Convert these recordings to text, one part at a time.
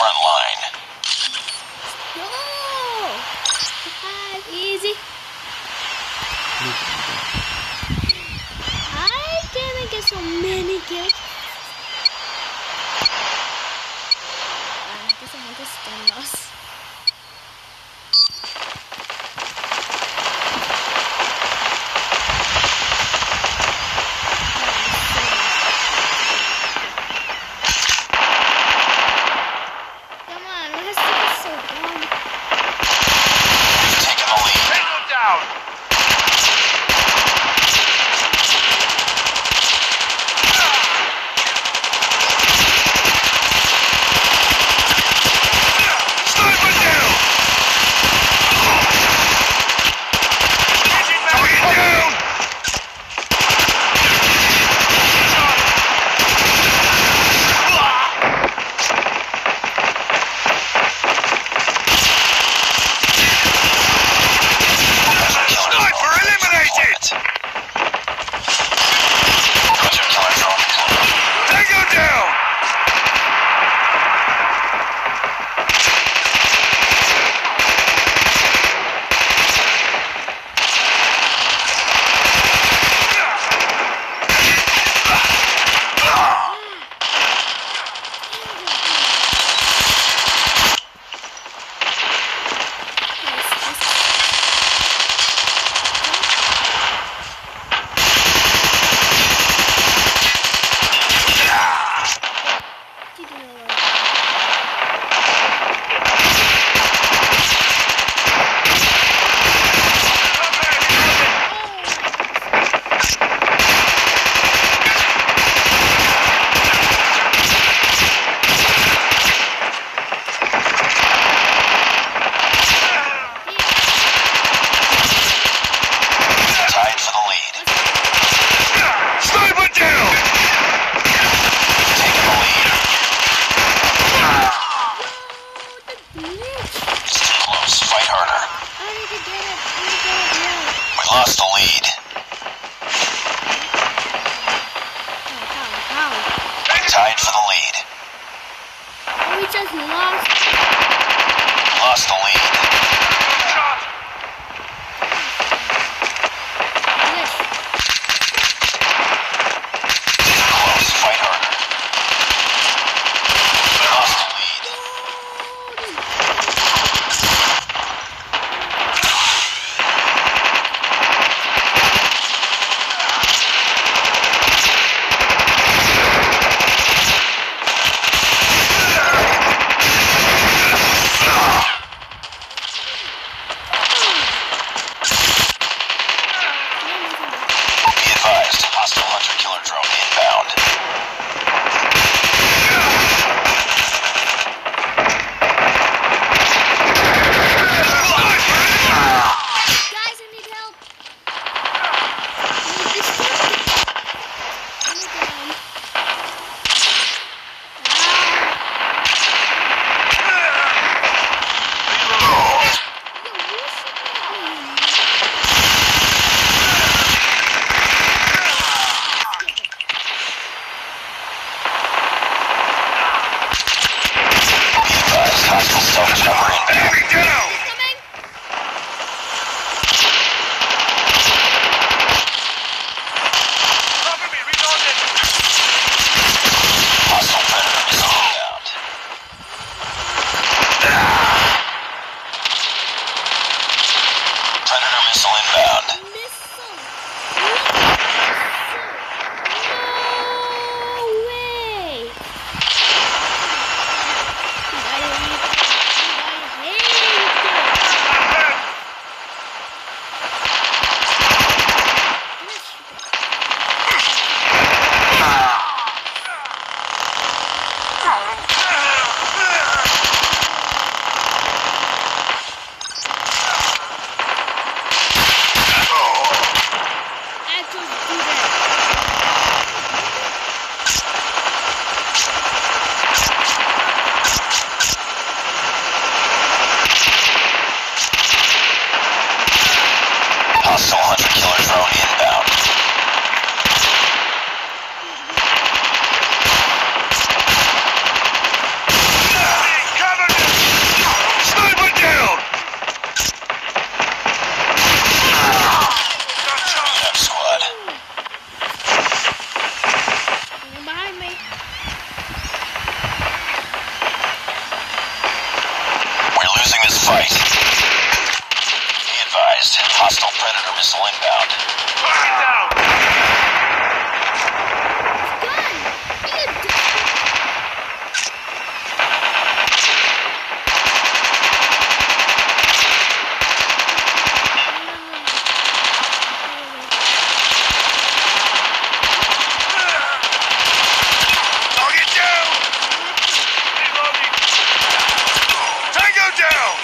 front line. No! Easy. I didn't get so many kills. I guess I want to stun loss. Lost the lead. Tied for the lead. We just lost. Lost the lead. Close, fight harder. Lost the lead. Hostile hunter-killer drone inbound. Guys, I need help. Hostile self-cover inbound. Hostile predator missile inbound. Predator missile inbound. No way! fight. Be advised, hostile Predator missile inbound. Target down! Gun! You d- Target down! Reloading! Tango down!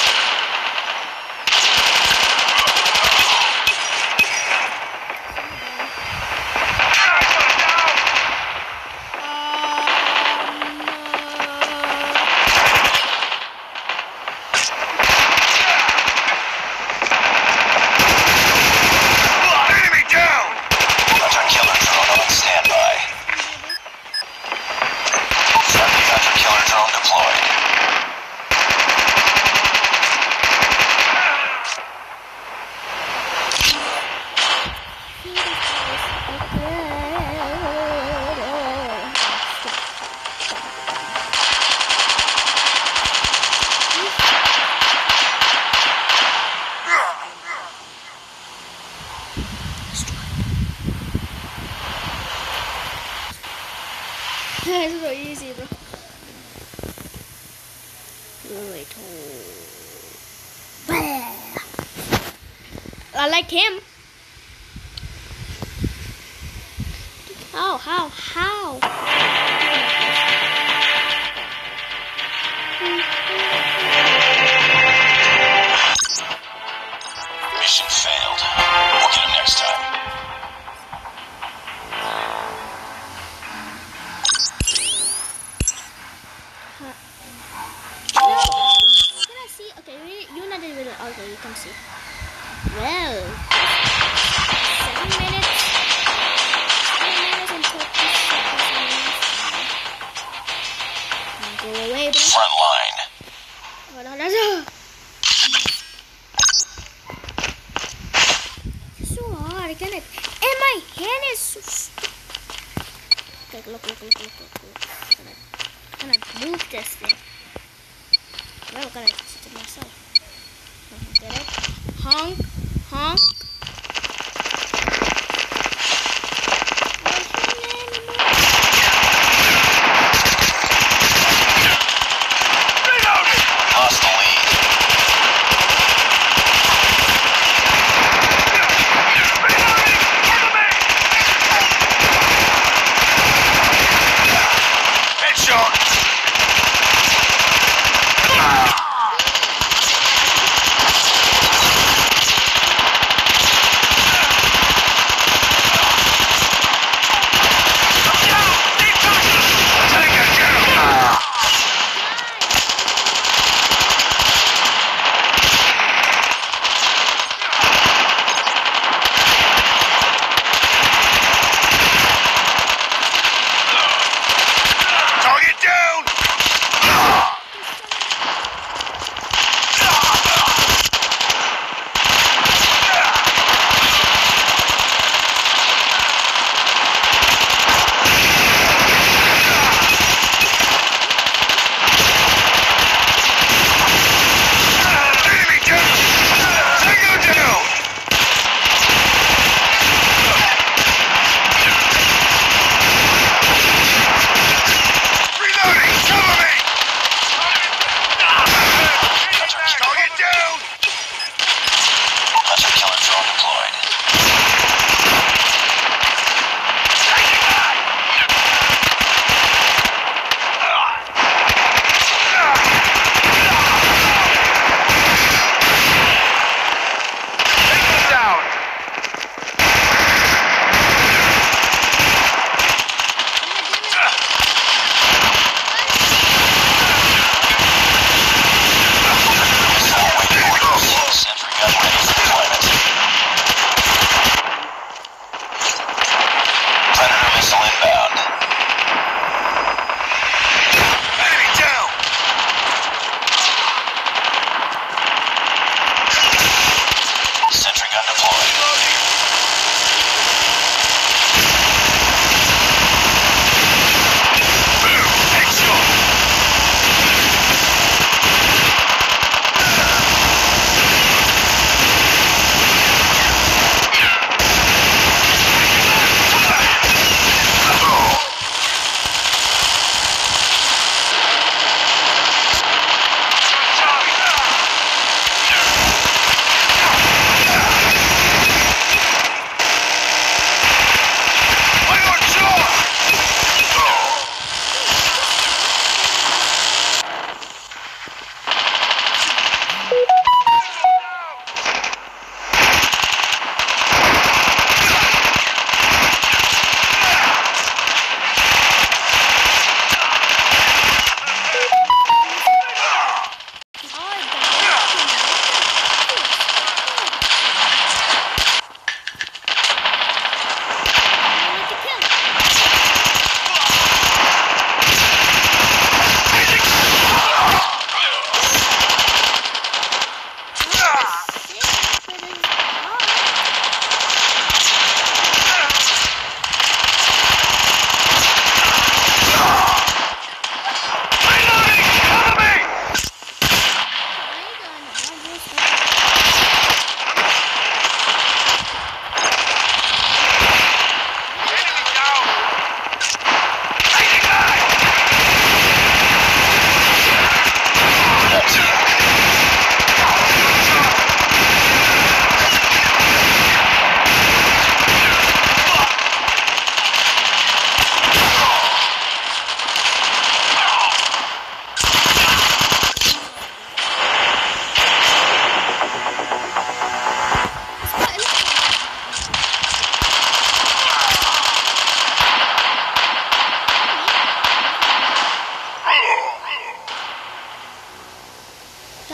Enemy down! Hunter killer drone on standby. Friendly hunter killer drone deployed. It's so easy, bro. Wait. I like him. How? Mission failed. We'll get him next time. No. Can I see? Okay, you're not even. Okay, you can see. Well, 7 minutes. 7 minutes and 30 seconds. Go away, bro. Front line. No. It's so hard. I can't. And my hand is so stupid. Okay, look. I'm gonna move this thing. Well, I'm gonna teach it myself. Get it? Honk. Lost the lead. Headshot!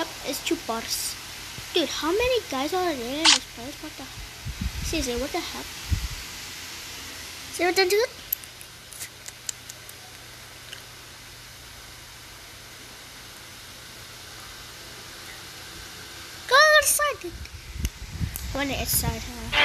hub is 2 bars. Dude, how many guys are there in this place? What the? Seriously, what the heck? See what I do? Go outside, dude. I want to outside,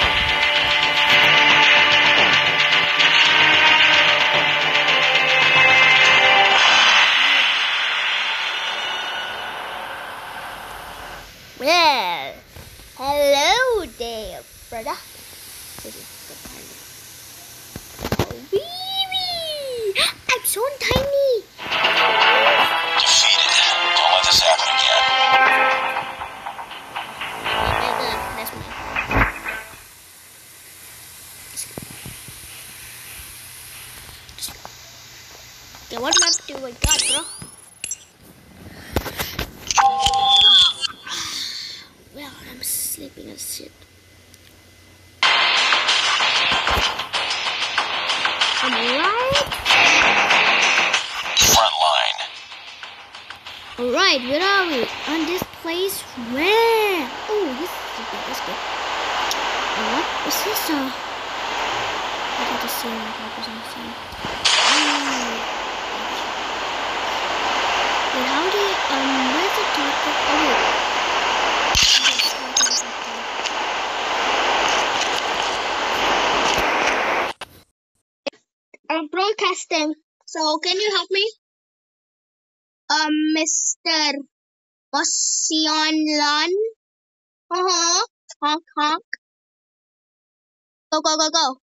Well, hello there, brother. I'm so tiny. Defeated. Don't let this happen again. That's me. Okay, what map do I got, bro? Well, I'm sleeping as shit. I'm right. Front line. Alright, where are we? On this place? Where? Oh, this is good. That's good. What is this? I did the same like I was on the same. Wait, how do you, where's the top of, oh wait. I'm broadcasting, so can you help me? Mr. Oceanlan? Honk, honk. Go, go, go, go.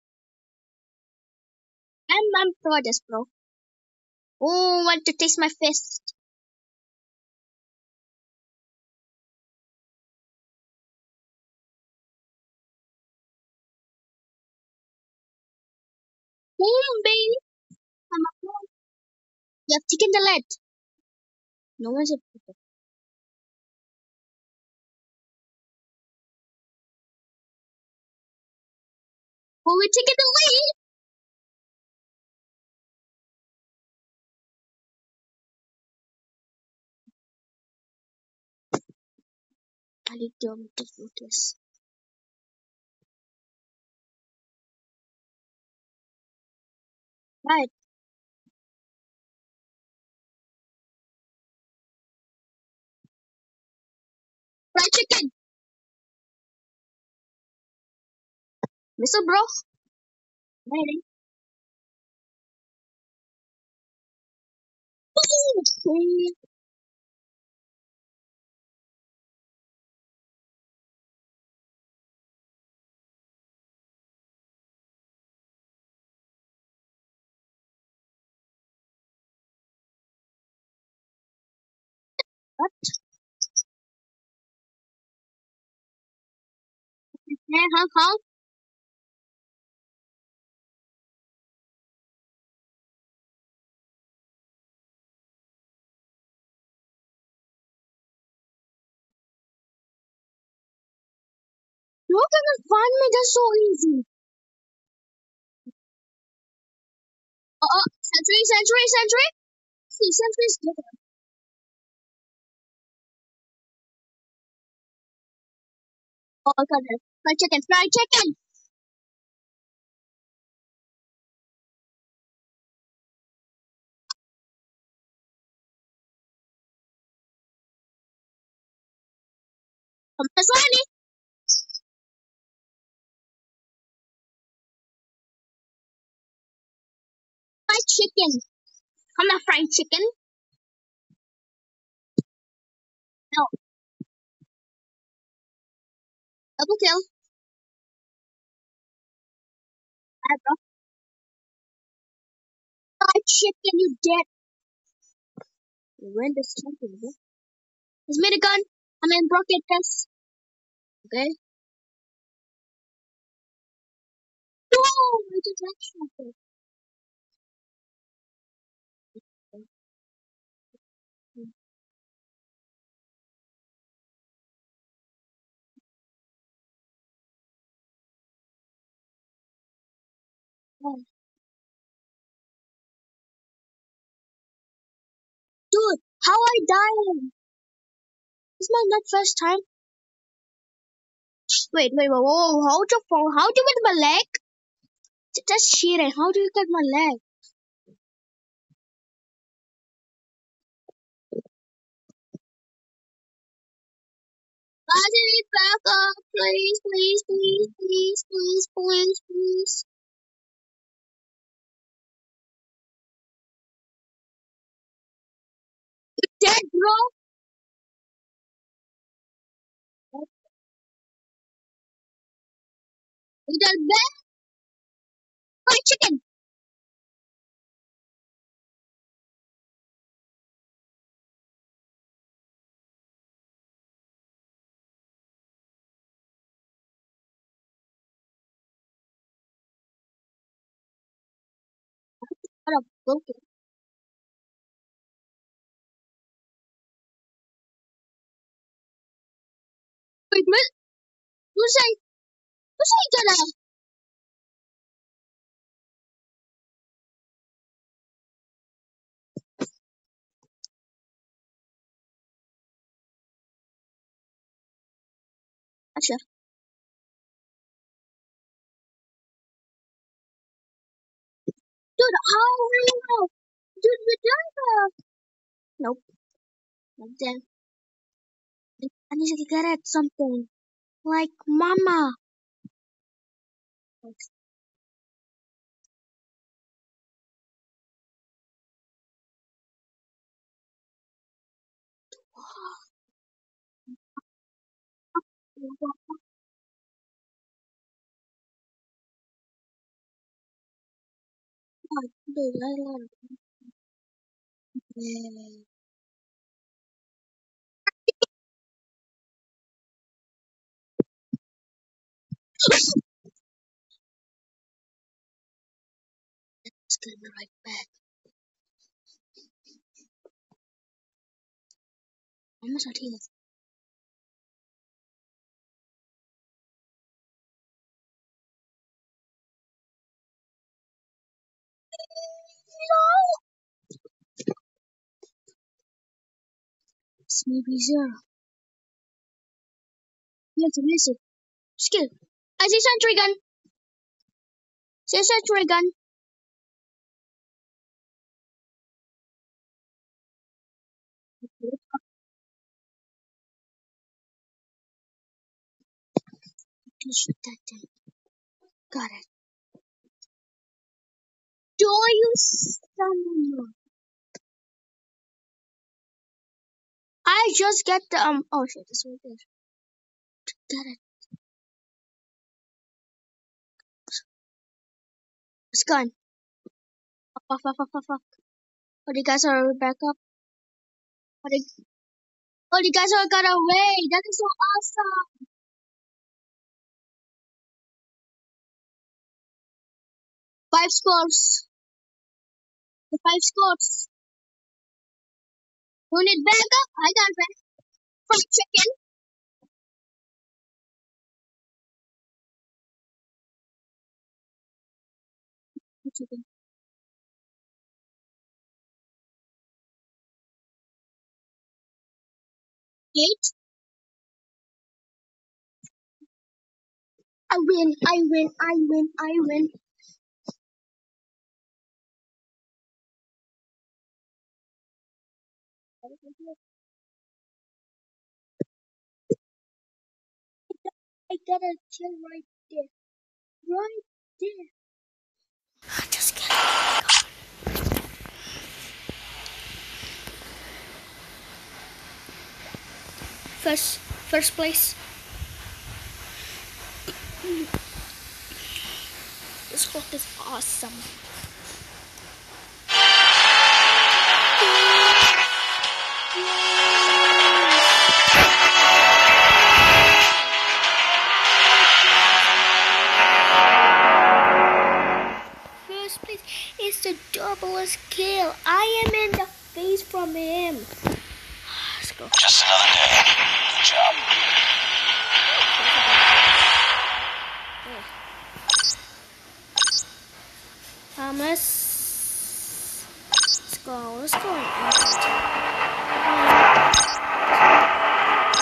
I'm Prodes, bro. Oh, want to taste my fist. Boom, baby. I'm a pro. You have taken the lead. No one's a pro. Oh, we're taking the lead. I need to focus. Right. Fried chicken. Mr. Bro. Ready? Boom. What? Yeah, huh? You can find me. That's so easy. Sentry, sentry, sentry. See, sentry's different. Oh, I got it. Fried chicken, fried chicken. This one. Fried chicken. I'm not fried chicken. No. Double kill. I bro. Fried chicken, you dead. You win this champion, bro. He's made a gun. I'm in broken test. Okay. No! I just actually it. Dude, how I dying? It's my not first time. Wait, whoa, hold your phone. How do you get my leg? That's cheating. How do you get my leg? I need backup, please, please, please, please, please, please, please. Dead, bro. You dead, bad? Fried chicken. What a broken. Wait, minute. Who say that? Actually, dude, how do you know? Dude, we done. Nope, not there. I need to get at something. Like, mama. Dude, I love it. Let's get right back. Almost out here. No! It's maybe zero. You have to miss it. Skill. I see sentry gun. See sentry gun. You shoot that thing. Got it. Do you summon? I just get the oh shit, it's right there. Got it. It's gone. Fuck. Oh, the guys are back up. Oh, the guys are got away. That is so awesome. 5 scores. The 5 scores. Who need backup? I got back. Fried chicken. Chicken. Eight. I win. I got a kill right there. Right there. I just can't. First place. This book is awesome. First place is the doublest kill. I am in the face from him. Let's go. Just another day. Good job. Let's go.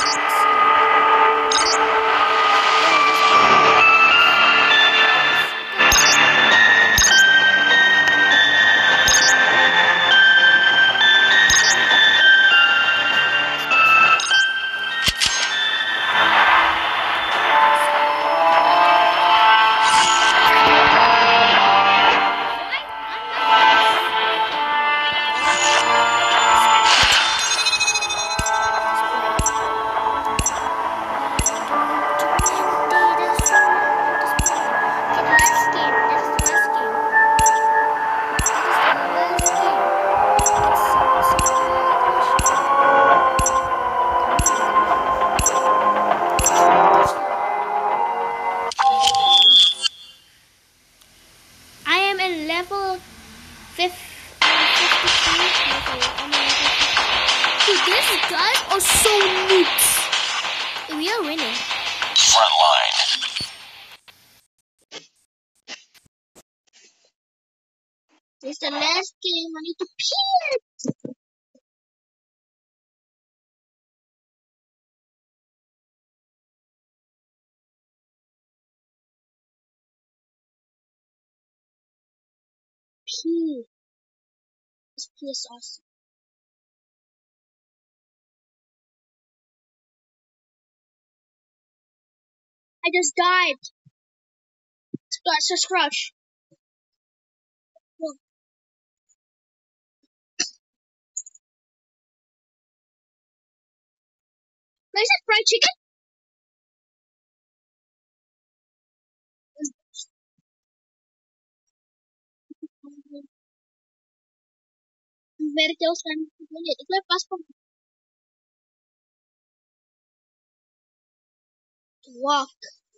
these guys are so noobs. We are winning. Front line. This is the last game. I need to pee. Pee. This pee is awesome. I just died. That's a scratch. Is that fried chicken? Very close kan. Itu pas pun. Walk.